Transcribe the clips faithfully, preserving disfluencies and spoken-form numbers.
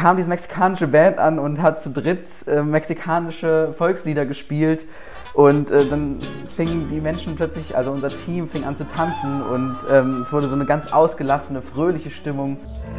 kam diese mexikanische Band an und hat zu dritt äh, mexikanische Volkslieder gespielt. Und äh, dann fingen die Menschen plötzlich, also unser Team fing an zu tanzen und ähm, es wurde so eine ganz ausgelassene, fröhliche Stimmung.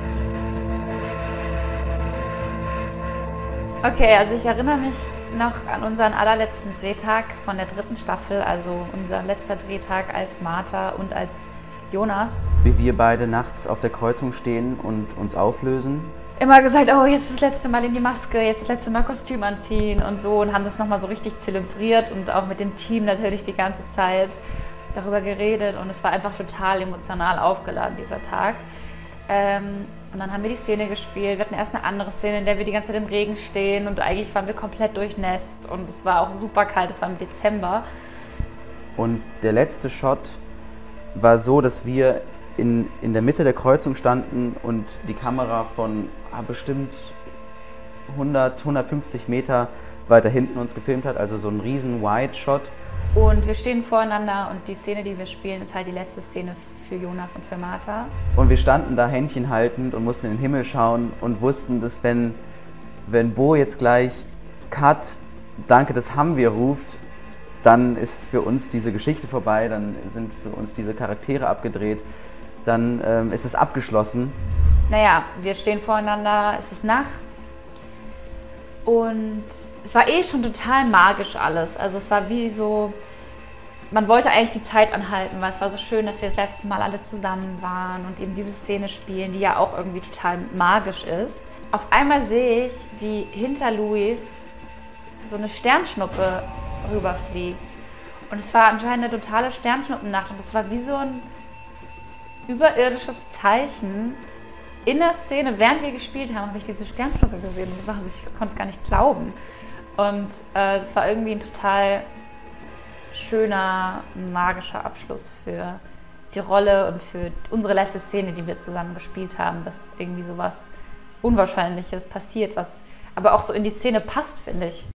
Okay, also ich erinnere mich noch an unseren allerletzten Drehtag von der dritten Staffel, also unser letzter Drehtag als Martha und als Jonas. Wie wir beide nachts auf der Kreuzung stehen und uns auflösen. Immer gesagt, oh, jetzt das letzte Mal in die Maske, jetzt das letzte Mal Kostüm anziehen und so und haben das nochmal so richtig zelebriert und auch mit dem Team natürlich die ganze Zeit darüber geredet und es war einfach total emotional aufgeladen, dieser Tag. Ähm, und dann haben wir die Szene gespielt, wir hatten erst eine andere Szene, in der wir die ganze Zeit im Regen stehen und eigentlich waren wir komplett durchnässt und es war auch super kalt, es war im Dezember. Und der letzte Shot war so, dass wir in, in der Mitte der Kreuzung standen und die Kamera von ah, bestimmt hundert, hundertfünfzig Meter weiter hinten uns gefilmt hat, also so ein riesen Wide-Shot. Und wir stehen voreinander und die Szene, die wir spielen, ist halt die letzte Szene für Jonas und für Martha. Und wir standen da Händchen haltend und mussten in den Himmel schauen und wussten, dass wenn, wenn Bo jetzt gleich Cut, danke, das haben wir ruft, dann ist für uns diese Geschichte vorbei, dann sind für uns diese Charaktere abgedreht, dann ähm, ist es abgeschlossen. Naja, wir stehen voreinander, es ist nachts und es war eh schon total magisch alles. Also es war wie so, man wollte eigentlich die Zeit anhalten, weil es war so schön, dass wir das letzte Mal alle zusammen waren und eben diese Szene spielen, die ja auch irgendwie total magisch ist. Auf einmal sehe ich, wie hinter Luis so eine Sternschnuppe rüberfliegt. Und es war anscheinend eine totale Sternschnuppennacht und es war wie so ein überirdisches Zeichen. In der Szene, während wir gespielt haben, habe ich diese Sternschnuppe gesehen und das war, also ich konnte es gar nicht glauben. Und äh, das war irgendwie ein total schöner, magischer Abschluss für die Rolle und für unsere letzte Szene, die wir zusammen gespielt haben, dass irgendwie so was Unwahrscheinliches passiert, was aber auch so in die Szene passt, finde ich.